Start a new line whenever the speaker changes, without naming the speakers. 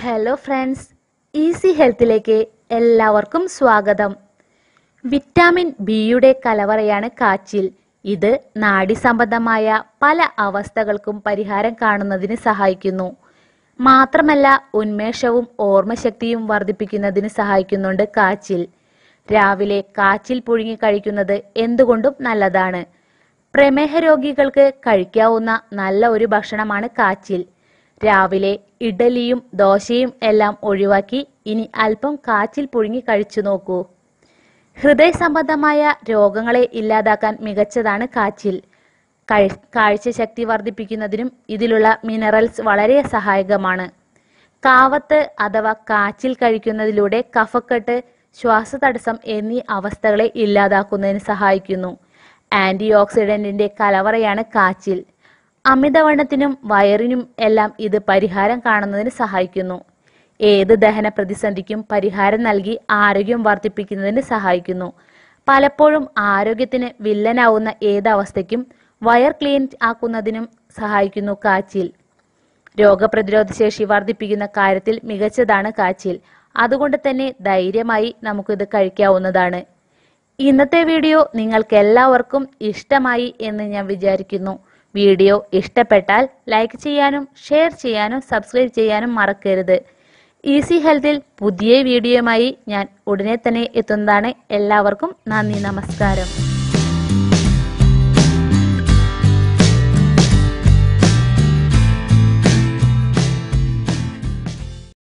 Hello friends, easy ഹെൽത്തിലേക്ക് എല്ലാവർക്കും സ്വാഗതം. Vitamin ബിയുടെ കലവറയാണ് കാച്ചിൽ. ഇത് നാഡീസംബന്ധമായ പല അവസ്ഥകൾക്കും പരിഹാരം കാണുന്നതിന് സഹായിക്കുന്നു. മാത്രമല്ല, ഉന്മേഷവും ഓർമ്മശക്തിയും വർദ്ധിപ്പിക്കുന്നതിന് സഹായിക്കുന്നുണ്ട് കാച്ചിൽ. രാവിലെ കാച്ചിൽ പുഴുങ്ങി കഴിക്കുന്നത് എന്തുകൊണ്ടും നല്ലതാണ്. പ്രമേഹ രോഗികൾക്ക് കഴിക്കാവുന്ന നല്ല ഒരു ഭക്ഷണമാണ് കാച്ചിൽ. രാവിലെ ഇഡലിയും ദോശയും എല്ലാം ഒഴിവാക്കി ഇനി അല്പം കാച്ചിൽ പുഴുങ്ങി കഴിച്ചു നോക്കൂ. ഹൃദയ സംബന്ധമായ രോഗങ്ങളെ ഇല്ലാതാക്കാൻ മികച്ചതാണ് കാച്ചിൽ. കാഴ്ചശക്തി വർദ്ധിപ്പിക്കുന്നതിനും ഇതിലുള്ള മിനറൽസ് വളരെ സഹായകമാണ്. കാവത്ത് അഥവാ കാച്ചിൽ കഴിക്കുന്നതിലൂടെ കഫക്കെട്ട്, ശ്വാസതടസ്സം എന്നീ അവസ്ഥകളെ ഇല്ലാതാക്കുന്നതിന് സഹായിക്കുന്നു. ആന്റി ഓക്സിഡന്റിന്റെ കലവറയാണ് കാച്ചിൽ. അമിതവണ്ണത്തിനും വയറിനും എല്ലാം ഇത് പരിഹാരം കാണുന്നതിന് സഹായിക്കുന്നു. ഏത് ദഹന പ്രതിസന്ധിക്കും പരിഹാരം നൽകി ആരോഗ്യം വർദ്ധിപ്പിക്കുന്നതിന് സഹായിക്കുന്നു. പലപ്പോഴും ആരോഗ്യത്തിന് വില്ലനാവുന്ന ഏതവസ്ഥയ്ക്കും വയർ ക്ലീൻ ആക്കുന്നതിനും സഹായിക്കുന്നു കാച്ചിൽ. രോഗപ്രതിരോധ ശേഷി വർദ്ധിപ്പിക്കുന്ന കാര്യത്തിൽ മികച്ചതാണ് കാച്ചിൽ. അതുകൊണ്ട് തന്നെ ധൈര്യമായി നമുക്കിത് കഴിക്കാവുന്നതാണ്. ഇന്നത്തെ വീഡിയോ നിങ്ങൾക്ക് എല്ലാവർക്കും ഇഷ്ടമായി എന്ന് ഞാൻ വിചാരിക്കുന്നു. വീഡിയോ ഇഷ്ടപ്പെട്ടാൽ ലൈക്ക് ചെയ്യാനും ഷെയർ ചെയ്യാനും സബ്സ്ക്രൈബ് ചെയ്യാനും മറക്കരുത്. ഈസി ഹെൽത്തിൽ പുതിയ വീഡിയോയുമായി ഞാൻ ഉടനെ തന്നെ എത്തുന്നതാണ്. എല്ലാവർക്കും നന്ദി, നമസ്കാരം.